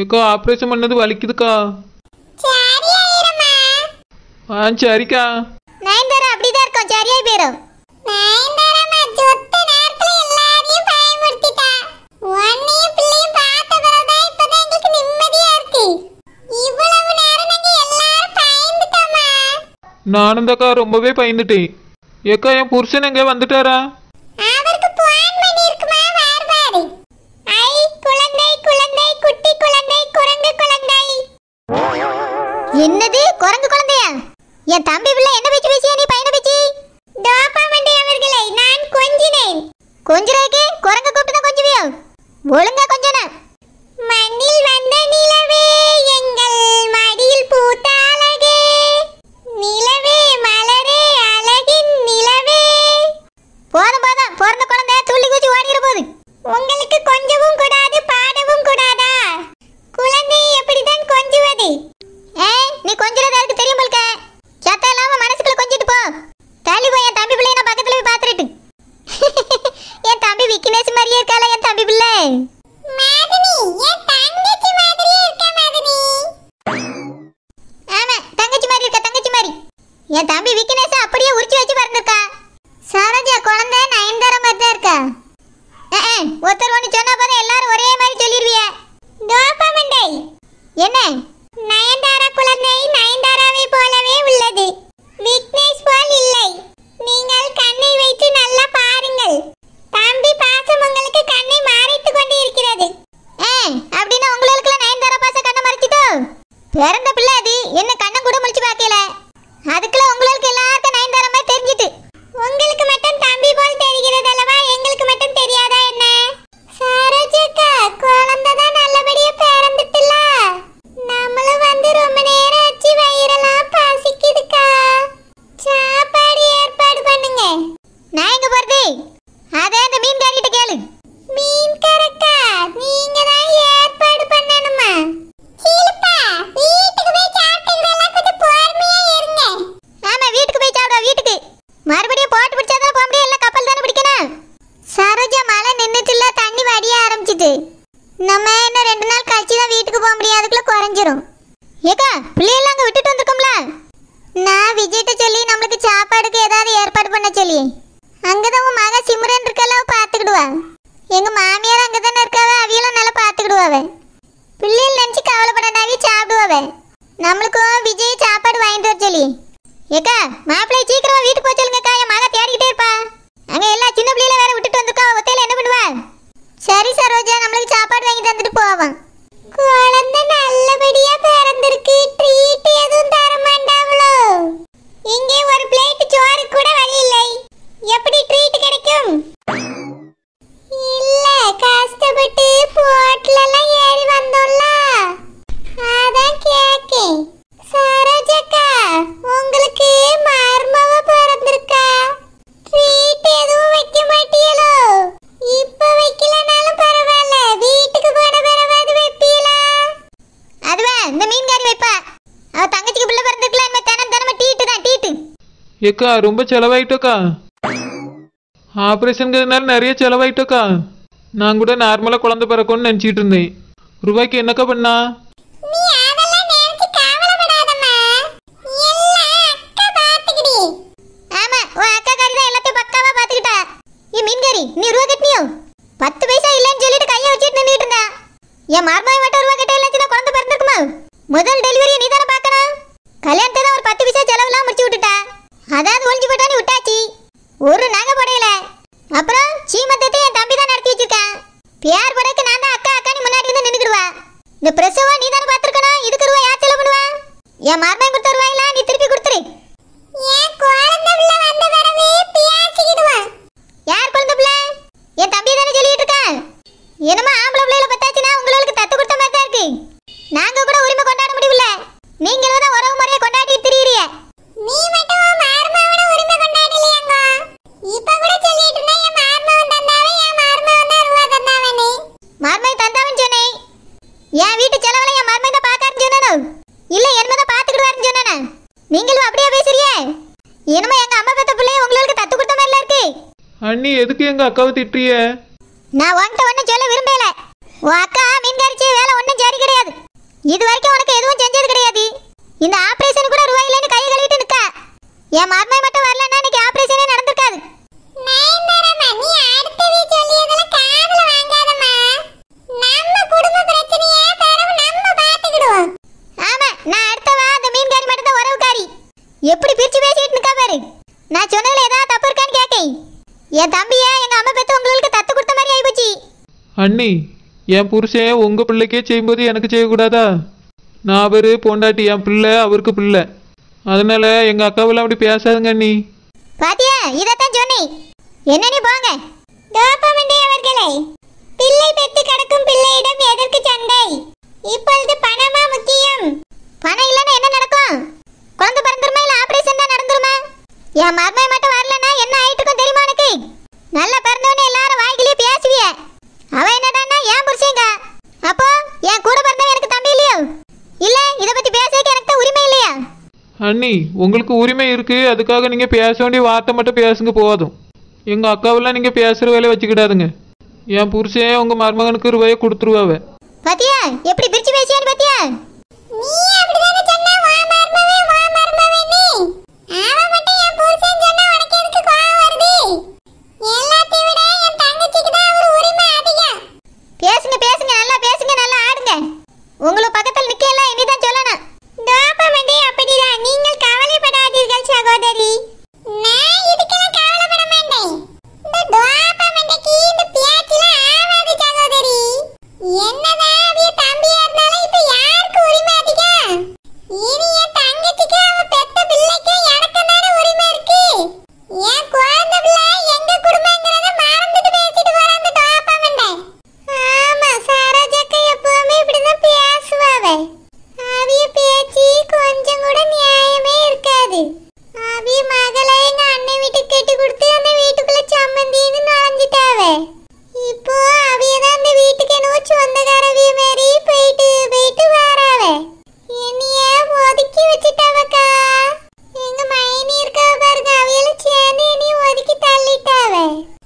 ஏக்கா ஆப்ரேஷன் பண்ணது வலிக்குதுக்கா. சரிக்கா. நயன்தாரா அப்படிதான் இருக்கும், சரியாய் போயிடும். நயன்தாரா ஜொத்த நேரத்துல எல்லாரையும் பயமுறுத்திட்டா. உன்னையும் பிள்ளையும் பார்த்த பிறகுதான் இப்பதான் எங்களுக்கு நிம்மதியா இருக்கு. இவ்வளவு நேரம் நாங்க எல்லாரும் பயந்துட்டோமா? நானும் தாக்கா ரொம்பவே பயந்துட்டேன். ஏக்கா என் புருஷன் எங்க வந்துட்டாரா? அவருக்கு போன் பண்ணி இருக்குமா வார்பாரு. ஐ குழந்தை குழந்தை குட்டி குழந்தை குரங்கு குழந்தை. என்னது குரங்கு குழந்தையா? என் தம்பி பிள்ளை என்ன பேச்சு பேசியா நீ பையனை பேச்சு? டோபாமண்டே அவர்களை நான் கொஞ்சினேன். கொஞ்சறதுக்கு குரங்கு கூப்பிட்டு தான் கொஞ்சுவியோ? ஒழுங்கா கொஞ்சன. மண்ணில் வந்த நிலவே எங்கள் மடியில் பூத்த அழகே, நிலவே மலரே அழகின் நிலவே. போதும் போதும், பிறந்த குழந்தை துள்ளி குச்சி ஓடிற போது. உங்களுக்கு கொஞ்சவும் கூடாது பாடவும் கூடாதா? குழந்தையை எப்படிதான் கொஞ்சுவது? நீ கொஞ்சறது அதுக்கு தெரியும் போல்க. சத்த இல்லாம மனசுக்குள்ள கொஞ்சிட்டு போ. தள்ளி போய் என் தம்பி பிள்ளை நான் பக்கத்துல போய் பாத்துட்டு. என் தம்பி விக்கினேஸ் மாதிரியே இருக்கால என் தம்பி பிள்ளை. மாதனி என் தங்கச்சி மாதிரியே இருக்க மாதனி. ஆமா தங்கச்சி மாதிரி இருக்க, தங்கச்சி மாதிரி. என் தம்பி விக்கினேஸ் அப்படியே உரிச்சு வச்சு பறந்துருக்கா. சரோஜா குழந்தை நயன்தாரா மாதிரி தான் இருக்கா. ஒருத்தர் ஒன்று சொன்னா போத எல்லாரும் ஒரே மாதிரி சொல்லிடுவிய. டோபாமண்டே என்ன? நயன்தாரா குழந்தை நயன்தாராவை போலவே உள்ளது, விக்னேஷ் போல் இல்லை. நீங்கள் கண்ணை வைத்து நல்லா பாருங்கள். தம்பி பாசம் உங்களுக்கு கண்ணை மறைத்து கொண்டு இருக்கிறது. அப்படின்னா உங்களுக்கு நயன்தாரா பாசம் கண்ணை மறைச்சிட்டோ? பிறந்த பிள்ளை அது என்ன கண்ணை கூட முழிச்சு பார்க்கல. அதுக்குள்ள உங்களுக்கு எல்லாருக்கும் நயன்தாரா மாதிரி தெரிஞ்சிட்டு. உங்களுக்கு மட்டும் தம்பி போல் தெரிகிறது அல்லவா, எங்களுக்கு மட்டும் தெரியாதா என்ன? சரோஜக்கா குழந்தை தான் நல்லபடியா பிறந்துட்டுல. நம்மளும் வந்து ரொம்ப நேரம் ஆச்சு, வயிறெல்லாம் பசிக்குதுக்கா. சாப்பாடு ஏற்பாடு பண்ணுங்க. நான் எங்க போறது? அதே அந்த மீன்காரிட்ட கேளு. மீன்காரக்கா நீங்க தான் ஏற்பாடு பண்ணணுமா? சீலுப்பா வீட்டுக்கு போய் சாப்பிட்டுக்கலாம், கொஞ்சம் பொறுமையா இருங்க. ஆமா வீட்டுக்கு போய் சாப்பிடுவா, வீட்டுக்கு. மறுபடியும் போட்டு பிடிச்சாதான் போக முடியும், எல்லாம் கப்பல் தானே பிடிக்கணும். சரோஜா மழை நின்றுட்டுல, தண்ணி வடிய ஆரம்பிச்சிட்டு. நம்ம இன்னும் 2 நாள் கழிச்சு தான் வீட்டுக்கு போக முடியும், அதுக்குள்ள குறைஞ்சிரும். ஏக்கா பிள்ளையெல்லாம் அங்கே விட்டுட்டு வந்திருக்கோம்ல. நான் விஜய்கிட்ட சொல்லி நம்மளுக்கு சாப்பாடுக்கு ஏதாவது ஏற்பாடு பண்ண சொல்லி. அங்கதான் உன் மக சிம்ரன் இருக்கல, பார்த்துக்கிடுவா. எங்க மாமியார் அங்கே தானே இருக்காவ, அவியெல்லாம் நல்லா பார்த்துக்கிடுவாவ. பிள்ளைகள் நினச்சி கவலைப்படாதாவே சாப்பிடுவாவ. நம்மளுக்கும் விஜய் சாப்பாடு வாங்கிட்டு வர சொல்லி. ஏக்கா மாப்பிள்ளை சீக்கிரமா வீட்டுக்கு போக சொல்லுங்கக்கா, என் மக தேடிக்கிட்டே இருப்பா. அங்க எல்லா சின்ன பிள்ளைல வேற விட்டுட்டு வந்திருக்கா, ஒத்தையில என்ன பண்ணுவா? சரி சரோஜா, நம்மளுக்கு சாப்பாடு வாங்கி தந்துட்டு போவோம். குழந்தை நல்லபடியா பிறந்திருக்கு, ட்ரீட் எதுவும் தர மாட்டாங்களோ? இங்கே ஒரு பிளேட் சோறு கூட வழி இல்லை, எப்படி ட்ரீட் கிடைக்கும்? இல்ல கஷ்டப்பட்டு போட்லலாம் ஏறி வந்தோம்ல, அதான் கேக்கேன். சரோஜக்கா உங்களுக்கு மர்மவ பிறந்திருக்கா, ட்ரீட் எதுவும் வைக்க மாட்டீங்களோ? இப்ப வைக்கலனாலும் பரவாயில்ல, வீட்டுக்கு போன பிறவாது வைப்பீங்களா? அதுவா இந்த மீன்காரி வைப்பா. அவ தங்கச்சிக்கு பிள்ளை பிறந்திருக்கல, நம்ம தினமே டீட்டு தான் டீட்டு. ஏக்கா ரொம்ப செலவாயிட்டோக்கா. ஆப்ரேஷனுங்கிறதுனால நிறைய செலவாயிட்டோக்கா. நான் கூட நார்மலாக குழந்தை பிறக்கும்னு நினச்சிட்டு இருந்தேன். ரூபாய்க்கு என்னக்கா பண்ணா? நீ ரூபா கட்டினியோ? 10 பைசா இல்லைன்னு சொல்லிட்டு கையை வச்சுட்டு நின்றுட்டு இருந்தா. என் மருமகன் மட்டும் ரூபா கட்ட இல்லைன்னா குழந்தை பிறந்திருக்குமா? முதல் டெலிவரியை நீ தானே பார்க்கணும். கல்யாணத்தை தான் ஒரு 10 பைசா செலவுலாம் முடிச்சு விட்டுட்டா. அதாவது ஒழிஞ்சு போட்டா நீ விட்டாச்சு, ஒரு நகை படையில. அப்புறம் சீமந்தத்தை என் தம்பி தான் நடத்தி வச்சிருக்கான். பியார் படைக்கு நான் தான் அக்கா அக்கா நீ முன்னாடி இருந்து நின்றுடுவா. இந்த பிரசவம் நீ தானே பார்த்துருக்கணும், இதுக்கு ரூபா யார் செலவு பண்ணுவா? என் மருமகன் கொடுத்த ரூபாயெல்லாம் நீ திருப்பி கொடுத்துரு. ஏன் குழந்தை பிள்ளை வந்த பிறகு பியாச்சிக்கிடுவான். யார் குழந்தை பிள்ளை? என் தம்பி தானே சொல்லிட்டு இருக்கான். என்னமா ஆம்பளை பிள்ளைகளை பத்தாச்சுன்னா உங்களுக்கு தத்து கொடுத்த மாதிரி தான் இருக்கு. நாங்க கூட உரிமை கொண்டாட முடியல, நீங்களும் தான் உறவு முறையை கொண்டாடி திரியிறிய. நீ மட்டும் மார்மாவன உரிமை கொண்டாடலையாங்க. இப்ப கூட சொல்லிட்டு இருந்தா என் மார்மாவன் தந்தாவே, என் மார்மாவன் தான் ரூபா தந்தாவனே. மார்மாவை தந்தாவன்னு சொன்னேன். என் வீட்டு செலவுல என் மார்மாவை தான் பார்க்காருன்னு சொன்னேன், இல்ல என்னதான் பார்த்துக்கிடுவாருன்னு சொன்னேன். நீங்களும் அப்படியே பேசுறியே. என்னமா எங்க அம்மா பெத்த பிள்ளைய உங்களுக்கு தத்து கொடுத்த மாதிரில இருக்கு. அண்ணி எதுக்கு எங்க அக்காவை திட்டுறிய? நான் உன்கிட்ட ஒன்றும் சொல்ல விரும்பல. உன் அக்கா மீன்காரிச்சி வேலை ஒன்றும் சரி கிடையாது. இது வரைக்கும் உனக்கு எதுவும் செஞ்சது கிடையாது. இந்த ஆபரேஷன் கூட ரூபாய் இல்லைன்னு கையை கழுவிட்டு நிக்க. என் மருமை மட்டும் வரலன்னா இன்னைக்கு ஆபரேஷனே நடந்திருக்காது. நயன்தாரம்மா, நீ அடுத்தவே சொல்லியதெல்லாம் காதுல வாங்காதம்மா. நம்ம குடும்ப பிரச்சனையே பிறகு நம்ம பாத்துக்கிடுவோம். ஆமா, நான் அடுத்தவா அந்த மீன்காரி மட்டும் தான் உறவுக்காரி. எப்படி பிரிச்சு பேசிட்டு நிக்கா பாரு. நான் சொன்னதுல ஏதாவது தப்பு இருக்கான்னு கேக்கேன். என் தம்பியா எங்க அம்மா பெத்து உங்களுக்கு தத்து கொடுத்த மாதிரி ஆயிப்போச்சு. அண்ணி, என் புருஷன் உங்கள் பிள்ளைக்கே செய்யும்போது எனக்கு செய்யக்கூடாதா? நான் அவர் பொண்டாட்டி, என் பிள்ளை அவருக்கு பிள்ளை. அதனால எங்கள் அக்காவெல்லாம் அப்படி பேசாதுங்க அண்ணி. பாத்தியா, இதத்தான் சொன்னேன். என்ன நீ போங்க. டோபமண்டே அவர்களே, பிள்ளை பெற்று கிடக்கும் பிள்ளையிடம் எதற்கு சண்டை? இப்பொழுது பணமா முக்கியம். பணம் இல்லைன்னா என்ன நடக்கும்? குழந்தை பிறந்துருமா இல்லை ஆபரேஷன் தான் நடந்துருமா? என் மருமை மட்டும் வரலன்னா என்ன ஆயிட்டு இருக்கும் தெரியுமா உனக்கு? நல்லா பிறந்தவனே எல்லாரும் வாய்க்கிலேயே பேசுவிய. அவன் என்னடான்னா என் புருஷங்க. அப்போ என் கூட பிறந்தவன் எனக்கு தம்பி இல்லையோ? இல்ல இதை பத்தி பேசுறதுக்கு எனக்கு தான் உரிமை இல்லையா? அண்ணி, உங்களுக்கு உரிமை இருக்குது. அதுக்காக நீங்கள் பேச வேண்டிய வார்த்தை மட்டும் பேசுங்க போதும். எங்கள் அக்காவெல்லாம் நீங்கள் பேசுகிற வேலையை வச்சுக்கிடாதுங்க. என் புருஷன் உங்கள் மருமகனுக்கு ரூபாயை கொடுத்துருவாவ. பாத்தியா எப்படி பிரிச்சு பேசியான்னு பாத்தியா? நீ அப்படிதானே சொன்னா வா மர்மவே வா மர்மவே நீ. அவன் மட்டும் என் புருஷன் சொன்னா உனக்கு எதுக்கு கோவம் வருது? எல்லாத்தையும் விட என் தங்கச்சிக்கு தான் ஒரு உரிமை அதிகம். பேசுங்க பேசுங்க, நல்லா பேசுங்க, நல்லா ஆடுங்க. உங்களுக்கு பக்கத்துல நிக்கல இனிதான் சொல்லணும். டோபமண்டே அப்படிதான். நீங்கள் கவலைப்படாதீர்கள் சகோதரி. நான் இதுக்கெல்லாம் கவலைப்பட மாட்டேன். இந்த டோபமண்டேக்கு இந்த பேச்சில ஆவாது சகோதரி. என்னதான் அவ தம்பியா இருந்தாலும் இப்ப யாருக்கு உரிமை அதிகம்? இனி என் தங்கச்சிக்கு அவ பெத்த பிள்ளைக்கு எனக்கு தானே உரிமை இருக்கு. என் குழந்தை பிள்ளை எங்க குடும்பங்கிறத மறந்துட்டு பேசிட்டு வர அந்த டோபமண்டே. ஆமா, சரோஜாக்கா எப்பவுமே இப்படிதான் பேசுவாவே. அவிய பேச்சு கொஞ்சம் கூட நியாயமே இருக்காது. அவிய மகளை எங்க அண்ணன் வீட்டுக்கு கட்டி கொடுத்து அந்த வீட்டுக்குள்ள சம்மந்தின்னு நுழைஞ்சிட்டாவே. இப்போ அவியதான் அந்த வீட்டுக்கு என்னவோ சொந்தக்காரவிய மாரி போயிட்டு போயிட்டு வராவே. என்னைய ஒதுக்கி வச்சுட்டாவக்கா. எங்க மைனி இருக்காவ பாருங்க, அவியல சேர்ந்து என்னைய ஒதுக்கி தள்ளிட்டாவே.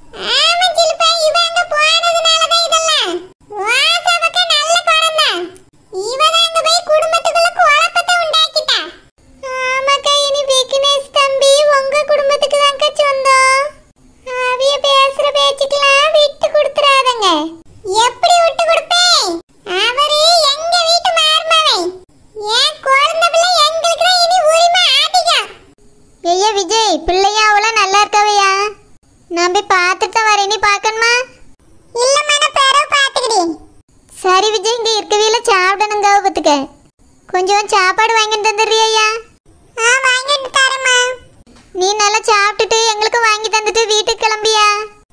ஆமா சிலுப்பா, இவங்க போனதுனாலதான் இதெல்லாம். வாசவக்கா நல்ல குழந்தை. இவதான் அங்க போய் குடும்பத்துக்குள்ள குழப்பத்தை உண்டாக்கிட்டா. ஆமாக்கா, இனி விக்னேஷ் தம்பி உங்க குடும்பத்துக்கு தான்க்கா சொந்தம். அவிய பேசுற பேச்சுக்கெல்லாம் விட்டு கொடுத்துறாதங்க. எப்படி விட்டு கொடுப்பேன்? அவரு எங்க வீட்டு மருமகன். என் குழந்தை பிள்ளை எங்களுக்கு தான் இனி உரிமை அதிகம். ஐயா விஜய், பிள்ளையா அவள நல்லா இருக்கவையா? நான் போய் பார்த்துட்டு தான் வரேன். நீ பார்க்கணுமா? இல்லம்மா, நான் பிறகு பார்த்துக்கிறேன். சரி விஜய், இங்க இருக்கவில சாப்பிடணுங்க பத்துக்க. கொஞ்சம் சாப்பாடு வாங்கிட்டு தந்துடுறியா? வாங்கிட்டு தரேம்மா. நீ நல்லா சாப்பிட்டுட்டு எங்களுக்கு வாங்கி தந்துட்டு வீட்டுக்கு கிளம்பியா?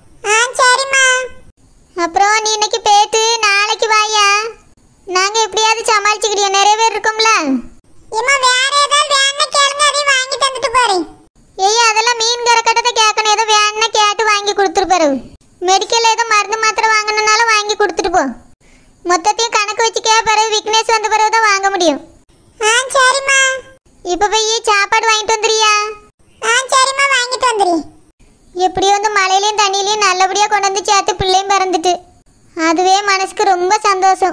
சரிம்மா. அப்புறம் நீ இன்னைக்கு பேத்து நாளைக்கு வாயா. நாங்க எப்படியாவது சமாளிச்சுக்கிறியா? நிறைய பேர் இருக்கோம்ல. இம்மா வேற ஏதாவது வேணா கேளுங்க, அதையும் வாங்கி தந்துட்டு போறேன். ஏய், அதெல்லாம் மீன்கார கட்டத்தை கேட்கணும். ஏதோ வேணா கேட்டு வாங்கி கொடுத்துட்டு போறோம். மெடிக்கல் ஏதோ மருந்து மாத்திரை வாங்கணும்னாலும் வாங்கி கொடுத்துட்டு போ. மொத்தத்தையும் கணக்கு வச்சுக்கே, பிறகு விக்னேஷ் வந்த பிறகு தான் வாங்க முடியும். சரிம்மா. இப்போ போய் சாப்பாடு வாங்கிட்டு வந்துறியா? சரிம்மா, வாங்கிட்டு வந்துடுறேன். எப்படியோ வந்து மழையிலையும் தண்ணியிலையும் நல்லபடியாக கொண்டு வந்து சேர்த்து பிள்ளையும் பிறந்துட்டு அதுவே மனசுக்கு ரொம்ப சந்தோஷம்.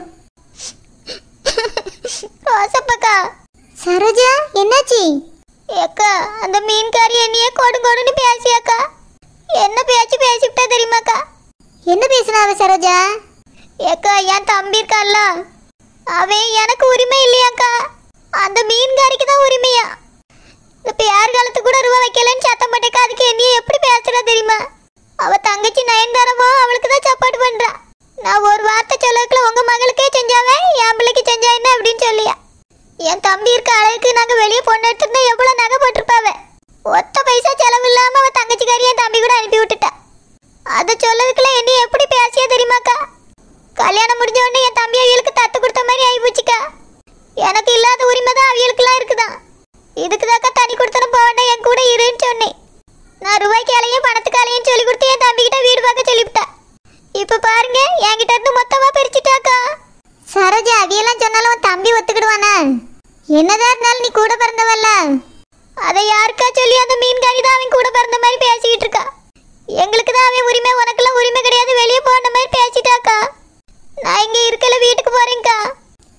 ரோசப்பக்கா. சரோஜா, என்னாச்சு? ஏக்கா, அந்த மீன்காரி என்னையே கொடுங்கொடுன்னு பேசியாக்கா. என்ன பேச்சு பேசிவிட்டா தெரியுமாக்கா? என்ன பேசினாவ சரோஜா? ஏக்கா, என் தம்பி இருக்கான்ல, அவன் எனக்கு உரிமை இல்லையாக்கா. அந்த மீன்காரிக்கு தான் உரிமையா. இந்த பேர் காலத்து கூட ரூபா வைக்கலன்னு சத்தம் போட்டேக்கா. அதுக்கு என்னையே எப்படி பேசுறா தெரியுமா? அவ தங்கச்சி நயன்தாரமோ அவளுக்கு தான் சப்போர்ட் பண்றா. நான் ஒரு வார்த்தை சொல்லக்குள்ள உங்க மகளுக்கே செஞ்சாவே என் பிள்ளைக்கு செஞ்சா என்ன அப்படின்னு சொல்லியா. என் தம்பி இருக்க அளவுக்கு நாங்க வெளியே பொண்ணு எடுத்துருந்தா எவ்வளவு நகை போட்டிருப்பாவ. ஒத்த பைசா செலவு இல்லாம அவ தங்கச்சிக்காரி என் தம்பி கூட அனுப்பி விட்டுட்டா. அதை சொல்லதுக்குள்ள என்னைய எப்படி பேசியா தெரியுமாக்கா? கல்யாணம் முடிஞ்ச உடனே என் தம்பி அவியலுக்கு தத்து கொடுத்த மாதிரி ஆகி போச்சுக்கா. எனக்கு இல்லாத உரிமை தான் அவியலுக்குலாம் இருக்குதான். இதுக்குதாக்கா தனி கொடுத்தனும் போக வேண்டாம், என் கூட இருன்னு சொன்னேன். நான் ரூபாய்க்காலையும் பணத்துக்காலையும் சொல்லி கொடுத்து என் தம்பிக்கிட்ட வீடு பார்க்க சொல்லிவிட்டா. இப்ப பாருங்க, என்கிட்ட இருந்து மொத்தமா பிரிச்சுட்டாக்கா. சரோஜா, அவியெல்லாம் சொன்னாலும் உன் தம்பி ஒத்துக்கிடுவானா? என்னதான் இருந்தாலும் நீ கூட பிறந்தவல்ல. அதை யாருக்கா சொல்லி அந்த மீன்காரி தான் அவன் கூட பிறந்த மாதிரி பேசிக்கிட்டு இருக்கா. எங்களுக்கு தான் அவன் உரிமை, உனக்கெல்லாம் உரிமை கிடையாது, வெளியே போன மாதிரி பேசிட்டாக்கா. நான் இங்க இருக்கல, வீட்டுக்கு போறேன்க்கா. வேண்டாம்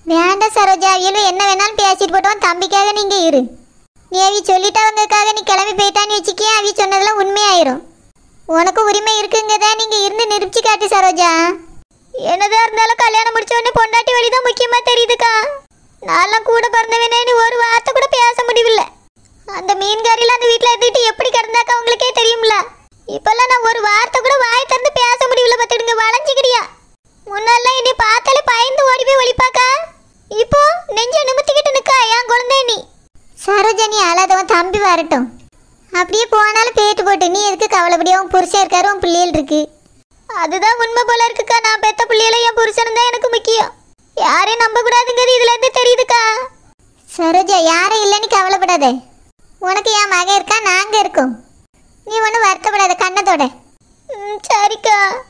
வேண்டாம் சரோஜா, அவியலும் என்ன வேணாலும் பேசிட்டு போட்டோம். தம்பிக்காக நீங்க இரு. நீ அவி சொல்லிட்டவங்களுக்காக நீ கிளம்பி போயிட்டான்னு வச்சுக்கே, அவி சொன்னதெல்லாம் உண்மையாயிரும். உனக்கு உரிமை இருக்குங்கதா நீங்க இருந்து நிரூபிச்சு காட்டு சரோஜா. என்னதான் இருந்தாலும் கல்யாணம் முடிச்ச உடனே பொண்டாட்டி வழிதான் முக்கியமா தெரியுதுக்கா. நான்லாம் கூட பிறந்தவனே ஒரு வார்த்தை கூட பேச முடியல. அந்த மீன்காரில அந்த வீட்டுல இருந்துட்டு எப்படி கிடந்தாக்கா உங்களுக்கே தெரியும்ல. இப்பெல்லாம் நான் ஒரு வார்த்தை கூட வாய் திறந்து பேச முடியல. பார்த்துடுங்க, வளைஞ்சிக்கிறியா. முன்னெல்லாம் என்னை பார்த்தாலே பயந்து ஓடி போய் ஒளிப்பாக்கா. இப்போ நெஞ்ச நிமித்திக்கிட்டு நிக்கா என் குழந்தை நீ. சரோஜா நீ அழாதவன், தம்பி வரட்டும். அப்படியே போனாலும் பேட்டு போட்டு நீ எதுக்கு கவலைப்படியா? உன் புருஷன் இருக்காரு, உன் பிள்ளைகள் இருக்கு. அதுதான் உண்மை போல இருக்குக்கா. நான் பெத்த பிள்ளைகளை என் புருஷன் தான் எனக்கு முக்கியம். யாரையும் நம்ப கூடாதுங்கிறது இதுல இருந்து தெரியுதுக்கா. சரோஜா யாரும் இல்லைன்னு கவலைப்படாத. உனக்கு என் மகன் இருக்கா, நாங்க இருக்கோம். நீ ஒன்றும் வருத்தப்படாத கண்ணத்தோட. சரிக்கா.